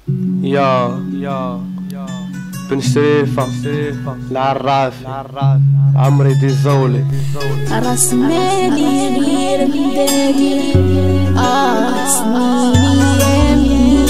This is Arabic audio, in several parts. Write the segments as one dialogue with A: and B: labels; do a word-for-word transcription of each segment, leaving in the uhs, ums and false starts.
A: يا يا بن شريفة العراف عمري ديزولي
B: راس مالي غير مدادي اه سنيني يامي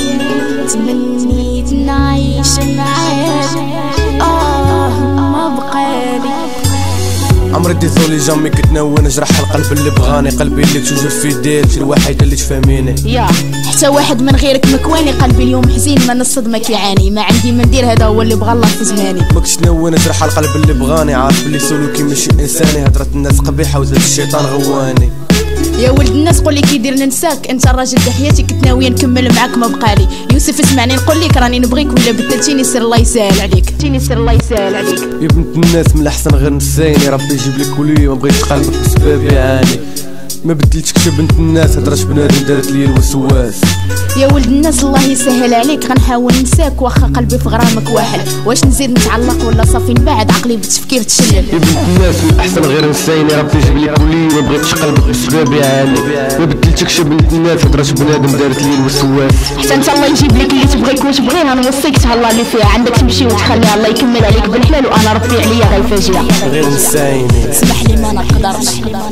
B: تمنيت نعيش معاك اه ما بقالي
A: عمري ديزولي جامي كتناوي نجرح القلب اللي بغاني قلبي اللي توجد في يديك الوحيدة اللي تفهميني
B: يا حتى واحد من غيرك مكواني قلبي اليوم حزين من الصدمة كيعاني ما عندي ما ندير هذا هو اللي بغى الله في زماني
A: ماكش ناوي نجرح القلب اللي بغاني عارف بلي سلوكي ماشي انساني هضرة الناس قبيحة وزاد الشيطان غواني
B: يا ولد الناس قولي كيدير ننساك انت الراجل د حياتي كنت ناويه نكمل معاك ما بقالي يوسف اسمعني نقول لك راني نبغيك ولا بدلتيني سير الله يسهل عليك تيني سير الله يسهل عليك
A: يا بنت الناس من الاحسن غير نسيني ربي يجيب لك ولي ما بغيتش قلبك بسبب يعاني ما بدلتكش بنت الناس هضرات بنادم دارت لي الوسواس
B: يا ولد الناس الله يسهل عليك غنحاول ننساك واخا قلبي في غرامك واحد واش نزيد نتعلق ولا صافي نبعد عقلي بالتفكير تشلل
A: يا بنت الناس من الاحسن غير نسيني ربي يجيب لك ولي ما بغيتش قلبك بسبب يعاني ما بدلتكش بنت الناس هضرات بنادم دارت لي الوسواس
B: حتى انت الله يجيب لك اللي تبغيك وتبغيها نوصيك تهلا اللي فيها عندك تمشي وتخليها الله يكمل عليك بالحلال وانا ربي عليا غير فاجئه
A: غير نسيني
B: اسمح لي ما نقدرش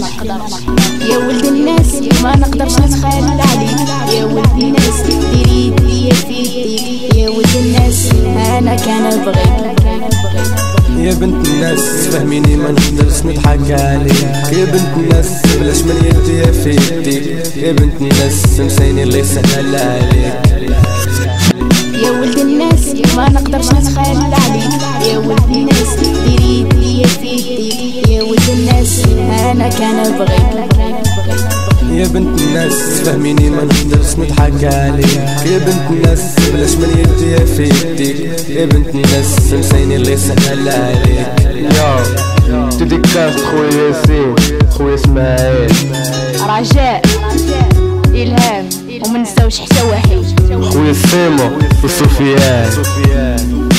B: يا ولد الناس ما نقدرش نتخلى عليك يا ولد الناس ديري ليا في يديك يا ولد الناس انا كان بغيك
A: يا بنت الناس فهميني ما نقدرش نضحك عليك يا بنت الناس بلاش من يدي في يديك يا بنت الناس نسيني اللي سهل عليك
B: يا ولد الناس ما نقدرش نتخلى عليك يا ولد الناس ديري ليا في يديك يا ولد الناس انا كان بغيك
A: يا بنت الناس فهميني ما نقدرش نضحك عليك يا بنت الناس بلاش من يدي في يديك يا بنت الناس نسيني اللي سهل عليك يا تديكاست خويا ياسين خويا اسماعيل
B: رجاء الهام ومنساوش حتى واحد
A: خويا سيمو وسفيان